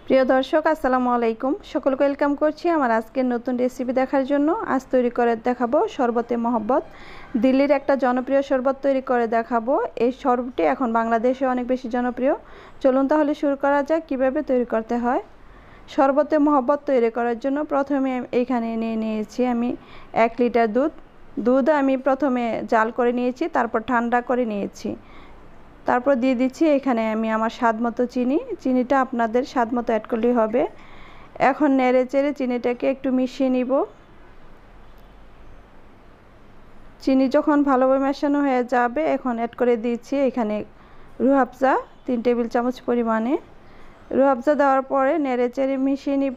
প্রিয় দর্শক আসসালামু আলাইকুম, সকলকে ওয়েলকাম করছি আমার আজকের নতুন রেসিপি দেখার জন্য। আজ তৈরি করে দেখাবো শরবতে মহব্বত। দিল্লির একটা জনপ্রিয় শরবত তৈরি করে দেখাবো। এই শরবতটি এখন বাংলাদেশে অনেক বেশি জনপ্রিয়। চলুন তাহলে শুরু করা যাক কিভাবে তৈরি করতে হয়। শরবতে মহব্বত তৈরি করার জন্য প্রথমে এইখানে নিয়ে নিয়েছি আমি 1 লিটার দুধ আমি প্রথমে জাল করে নিয়েছি, তারপর ঠান্ডা করে নিয়েছি। তারপর দিয়ে দিচ্ছি এখানে আমি আমার স্বাদ মতো চিনিটা আপনাদের স্বাদ মতো অ্যাড করলেই হবে। এখন নেড়ে চেড়ে চিনিটাকে একটু মিশিয়ে নিব। চিনি যখন ভালোভাবে মেশানো হয়ে যাবে এখন অ্যাড করে দিচ্ছি এখানে রুহ আফজা 3 টেবিল চামচ পরিমাণে। রুহ আফজা দেওয়ার পরে নেড়ে চেড়ে মিশিয়ে নিব।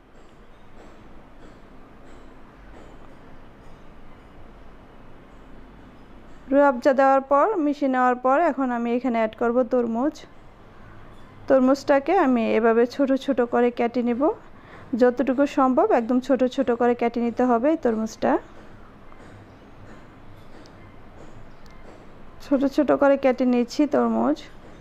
রুহ আফজা দেওয়ার পর মিশিয়ে নেওয়ার পর এখন আমি এখানে অ্যাড করব তরমুজটাকে আমি এভাবে ছোট ছোট করে কেটে নেব। যতটুকু সম্ভব একদম ছোট ছোট করে কেটে নিতে হবে তরমুজটা। ছোট ছোট করে কেটে নিচ্ছি তরমুজ।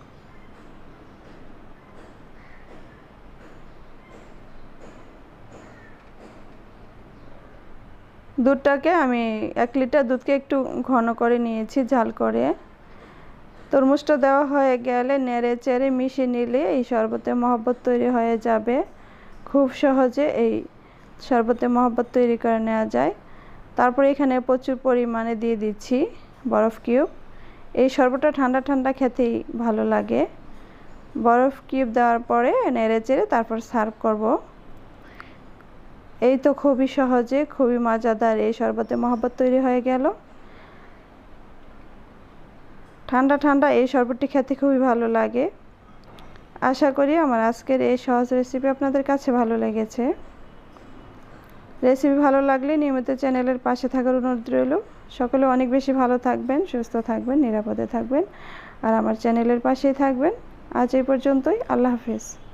দুধটাকে আমি 1 লিটার দুধকে একটু ঘন করে নিয়েছি জাল করে। তরমুজটা দেওয়া হয়ে গেলে নেড়ে চেড়ে মিশিয়ে নিলে এই শরবতে মহব্বত তৈরি হয়ে যাবে। খুব সহজে এই শরবতে মহব্বত তৈরি করে নেওয়া যায়। তারপর এখানে প্রচুর পরিমাণে দিয়ে দিচ্ছি বরফ কিউব। এই শরবতটা ঠান্ডা ঠান্ডা খেতেই ভালো লাগে। বরফ কিউব দেওয়ার পরে নেড়ে চেড়ে তারপর সার্ভ করব। এই তো খুবই সহজে খুবই মজাদার এই শরবতে মহব্বত তৈরি হয়ে গেল। ঠান্ডা ঠান্ডা এই শরবতটি খেতে খুবই ভালো লাগে। আশা করি আমার আজকের এই সহজ রেসিপি আপনাদের কাছে ভালো লেগেছে। রেসিপি ভালো লাগলে নিয়মিত চ্যানেলের পাশে থাকার অনুরোধ রইল। সকলে অনেক বেশি ভালো থাকবেন, সুস্থ থাকবেন, নিরাপদে থাকবেন আর আমার চ্যানেলের পাশেই থাকবেন। আজ এই পর্যন্তই। আল্লাহ হাফেজ।